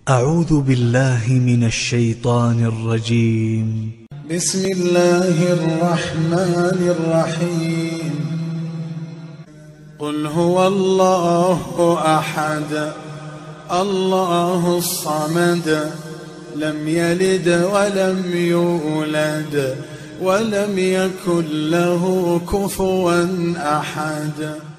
أعوذ بالله من الشيطان الرجيم. بسم الله الرحمن الرحيم. قل هو الله أحد الله الصمد لم يلد ولم يولد ولم يكن له كفوا أحد.